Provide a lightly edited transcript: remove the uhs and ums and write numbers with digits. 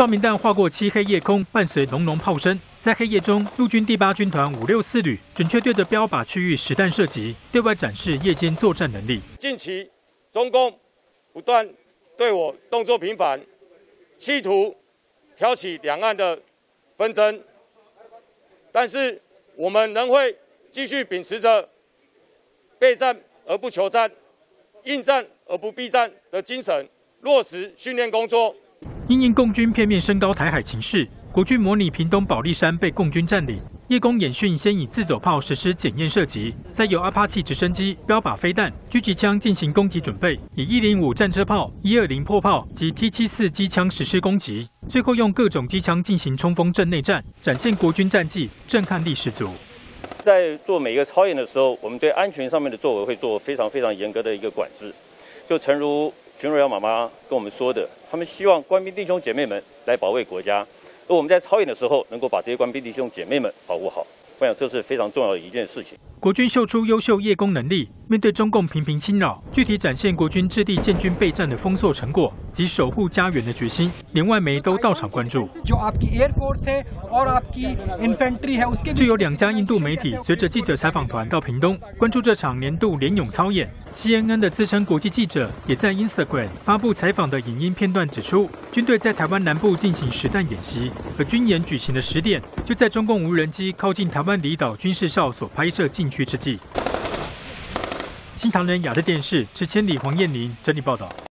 照明弹划过漆黑夜空，伴随隆隆炮声。在黑夜中，陆军第8军团564旅准确对着标靶区域实弹射击，对外展示夜间作战能力。 近期，中共不断对我动作频繁，企图挑起两岸的纷争，但是我们仍会继续秉持着备战而不求战、应战而不避战的精神，落实训练工作。 因应共军片面升高台海情势，国军模拟屏东保利山被共军占领，夜攻演训先以自走炮实施检验射击，再由阿帕奇直升机、标靶飞弹、狙击枪进行攻击准备，以105战车炮、120迫炮及 T74机枪实施攻击，最后用各种机枪进行冲锋阵内战，展现国军战绩，震撼力十足。 在做每一个操演的时候，我们对安全上面的作为会做非常严格的一个管制，就诚如群若瑶妈妈跟我们说的，他们希望官兵弟兄姐妹们来保卫国家，而我们在操演的时候能够把这些官兵弟兄姐妹们保护好，我想这是非常重要的一件事情。 国军秀出优秀夜攻能力，面对中共频频侵扰，具体展现国军制地建军备战的丰硕成果及守护家园的决心，连外媒都到场关注。就有2家印度媒体随着记者采访团到屏东，关注这场年度联勇操演。CNN 的资深国际记者也在 Instagram 发布采访的影音片段，指出军队在台湾南部进行实弹演习，而军演举行的时点就在中共无人机靠近台湾离岛军事哨所拍摄禁区之际。新唐人亚太电视池千里、黄燕玲整理报道。